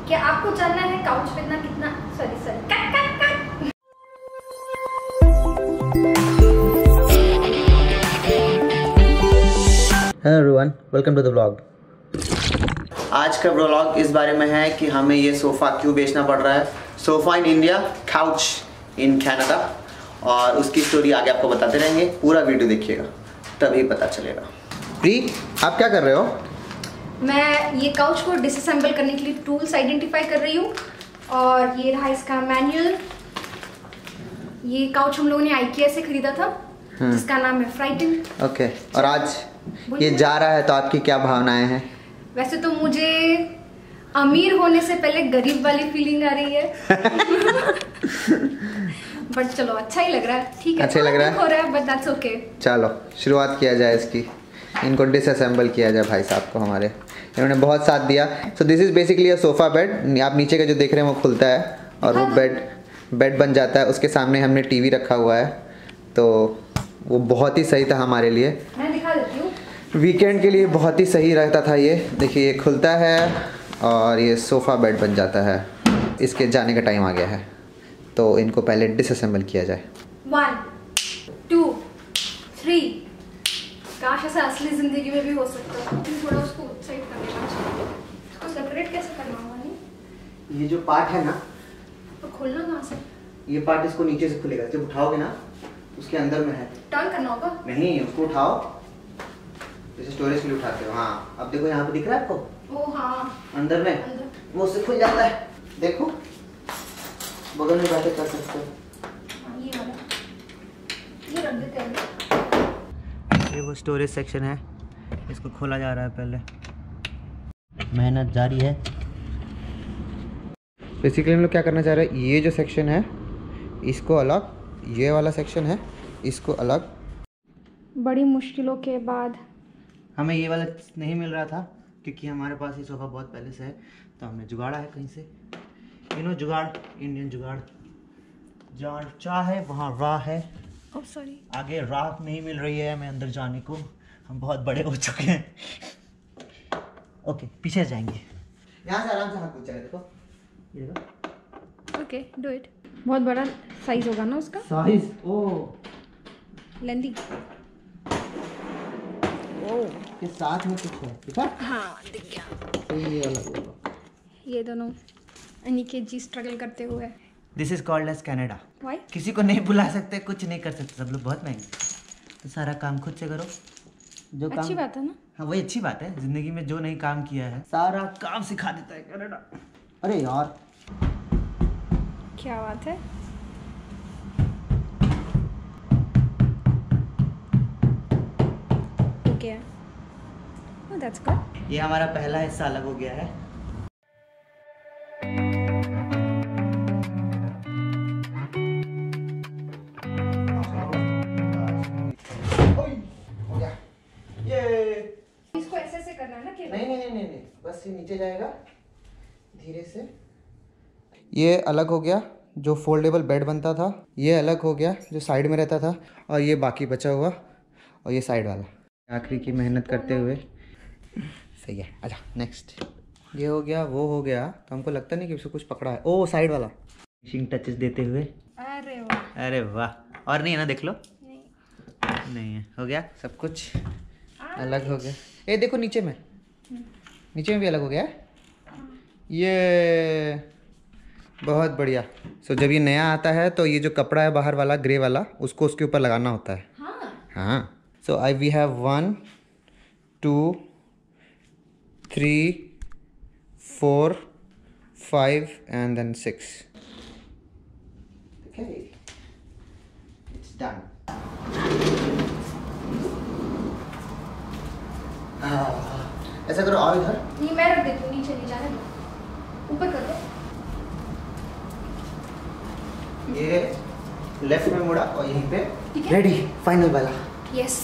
क्या आपको जानना है काउच पे इतना कितना sorry cut cut cut. Hello everyone, welcome to the vlog. आज का व्लॉग इस बारे में है कि हमें ये सोफ़ा क्यों बेचना पड़ रहा है। Sofa in India, couch in Canada, और उसकी स्टोरी आगे आपको बताते रहेंगे। पूरा वीडियो देखिएगा तभी पता चलेगा। प्री, आप क्या कर रहे हो? मैं ये काउच को डिसअसेंबल करने के लिए टूल्स आइडेंटिफाई कर रही हूँ। और ये रहा इसका मैनुअल। ये काउच हम लोगों ने आइकिया से खरीदा था, जिसका नाम है फ्राइटन। ओके, और आज ये जा रहा है तो आपकी क्या भावनाएं हैं? वैसे तो मुझे अमीर होने से पहले गरीब वाली फीलिंग आ रही है। बट चलो अच्छा ही लग रहा है। ठीक है, अच्छा लग रहा है, हो रहा है, बट दैट्स ओके। चलो शुरुआत किया जाए इसकी। इनको डिसअसेंबल किया जाए भाई साहब को, हमारे इन्होंने बहुत साथ दिया। So this is basically a sofa bed. आप नीचे का जो देख रहे हैं वो खुलता है और वो बेड बन जाता है। उसके सामने हमने टीवी रखा हुआ है, तो वो बहुत ही सही था हमारे लिए। मैं दिखा देती हूँ। वीकेंड के लिए बहुत ही सही रहता था ये। देखिए, ये खुलता है और ये सोफ़ा बेड बन जाता है। इसके जाने का टाइम आ गया है, तो इनको पहले डिसअसेंबल किया जाए। 1 2 3। काश ऐसा असली जिंदगी में भी हो सकता है। थोड़ा उसको साइड कर देना चाहिए। इसको सेपरेट कैसे करना होगा? नहीं, ये जो पार्ट है ना, तो खोलना कहाँ से? ये पार्ट इसको नीचे से खुलेगा। जब उठाओगे ना, उसके अंदर में है। टर्न करना होगा? नहीं, उसको उठाओ जैसे स्टोरेज के लिए उठाते हो। हाँ, अब देखो यहाँ पे दिख रहा है आपको। ओ हाँ, अंदर में वो उससे खुल जाता है। देखो, बगल में बैठे कर सकते हो। ये वाला ये रख देते हैं। ये वो स्टोरेज सेक्शन है, इसको खोला जा रहा है। पहले मेहनत जारी है। बेसिकली हम लोग क्या करना चाह रहे हैं, ये जो सेक्शन है इसको अलग, ये वाला सेक्शन है इसको अलग। बड़ी मुश्किलों के बाद हमें ये वाला नहीं मिल रहा था, क्योंकि हमारे पास ये सोफ़ा बहुत पहले से है, तो हमने जुगाड़ा है कहीं से। जुगाड़, इंडियन जुगाड़। जहाँ चाहे वहाँ राह है। ओह सॉरी, आगे राह नहीं मिल रही है हमें अंदर जाने को। हम बहुत बड़े हो चुके हैं। ओके, पीछे जाएंगे। यहाँ से आराम से हाथ पूछ जाएगा। देखो, ये देखो। Okay do it. बहुत बड़ा साइज होगा ना उसका? साइज ओ लेंदी। के साथ में कुछ है, ठीक है? हाँ दिख गया। तो ये अलग होगा। ये दोनों अनिकेत जी स्ट्रगल करते हुए। This is called as Canada. Why? किसी को नहीं बुला सकते, कुछ नहीं कर सकते, सब लोग बहुत महंगे। तो सारा काम खुद से करो। जो अच्छी काम, बात है ना? हाँ वही अच्छी बात है। जिंदगी में जो नहीं काम किया है सारा काम सिखा देता है कनाडा। अरे यार, क्या बात है। Okay, oh that's good. ये हमारा पहला हिस्सा अलग हो गया है। इसको ऐसे से करना है ना कि नहीं, बस ये नीचे जाएगा धीरे से। ये अलग हो गया जो फोल्डेबल बेड बनता था, ये अलग हो गया जो साइड में रहता था, और ये बाकी बचा हुआ, और ये साइड वाला आखिरी की मेहनत करते हुए सही है। अच्छा नेक्स्ट, ये हो गया, वो हो गया, तो हमको लगता नहीं कि उसको कुछ पकड़ा है। ओ साइड वाला फिनिशिंग टचेस देते हुए। अरे वाह, अरे वाह, और नहीं है ना? देख लो, नहीं नहीं है। हो गया सब कुछ अलग हो गया। ये देखो नीचे में भी अलग हो गया है। ये बहुत बढ़िया। सो जब ये नया आता है तो ये जो कपड़ा है बाहर वाला ग्रे वाला, उसको उसके ऊपर लगाना होता है। हाँ, so we have 1 2 3 4 5 and then 6. Okay, it's done. ऐसा करो, आओ इधर। नहीं, मैं रख देती हूँ, नीचे नहीं जाने दो, ऊपर कर दो। ये लेफ्ट में मुड़ा और यहीं पे ठीक है, रेडी, फाइनल वाला। यस।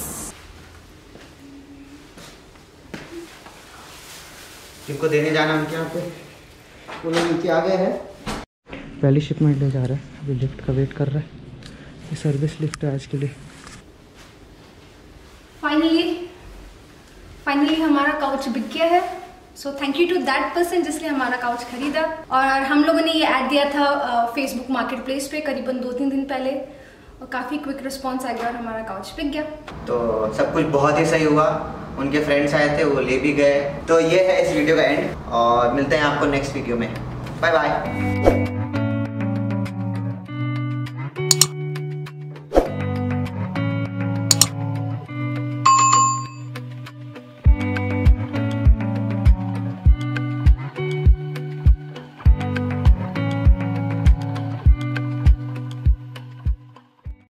जिनको देने जाना उनके यहाँ पे वो लोग नीचे आ गए हैं। पहली शिपमेंट ले जा रहा है, अभी लिफ्ट का वेट कर रहा है। ये सर्विस लिफ्ट है आज के लिए। फाइनली हमारा काउच बिक गया है। So thank you to that person जिसने हमारा काउच खरीदा। और हम लोगों ने ये ऐड दिया था फेसबुक मार्केट प्लेस पे करीबन 2-3 दिन पहले, और काफ़ी क्विक रिस्पॉन्स आ गया और हमारा काउच बिक गया। तो सब कुछ बहुत ही सही हुआ, उनके फ्रेंड्स आए थे, वो ले भी गए। तो ये है इस वीडियो का एंड, और मिलते हैं आपको नेक्स्ट वीडियो में। Bye bye.